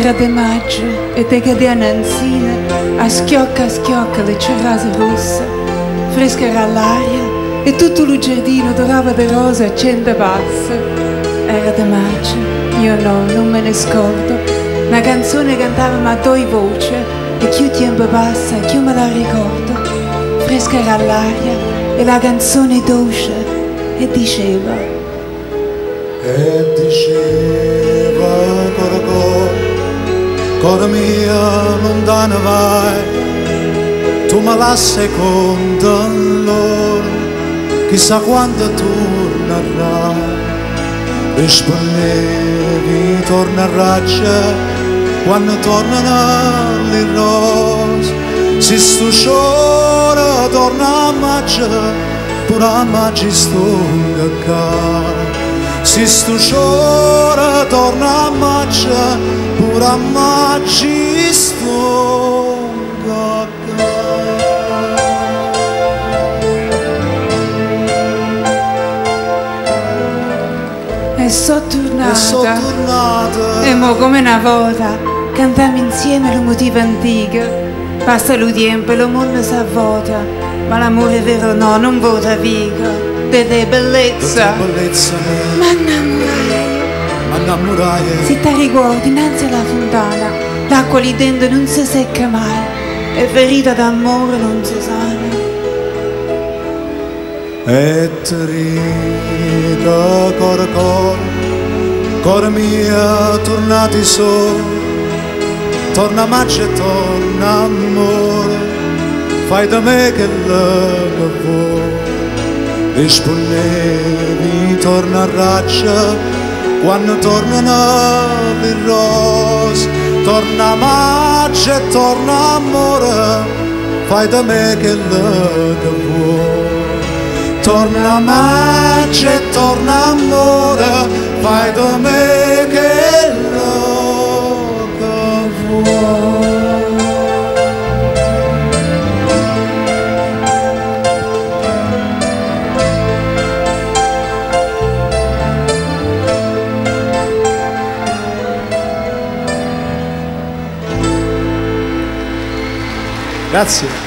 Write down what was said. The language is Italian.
Era di maggio e te cadea nanzina, a schiocca le cerrase rosse, fresca era l'aria e tutto il giardino odorava di rose a cento basse. Era di maggio, io no, non me ne scordo, una canzone cantava a due voci e più tempo passa, più me la ricordo. Fresca era l'aria e la canzone dolce e diceva cora mia non te ne vai, tu me la seconda allora, chissà quando tornerai. Rispondevi torna a raccia quando tornano le rose, se sto sciora torna a maggio, pure a maggio sto qua. Se sto sciora torna a maggio, pure a maggio sto qua. E so tornata, e mo come una volta cantiamo insieme lo motivo antico. Passa il tempo e lo mondo si avvota, ma l'amore vero no, non vota via. Te bellezza, ma innamorai. Se ti ricordi innanzi alla fontana, l'acqua lì dentro non si secca mai, e ferita d'amore non si sana. E ti ricordo cora mia, tornati solo, torna maggio e torna amore, fai da me che lo vuoi. Rispondevi torna a raccia quando tornano le rose, torna maggio e torna amore, fai da me che lo vuoi. Torna maggio e torna amore, fai da me che lo vuoi. Grazie.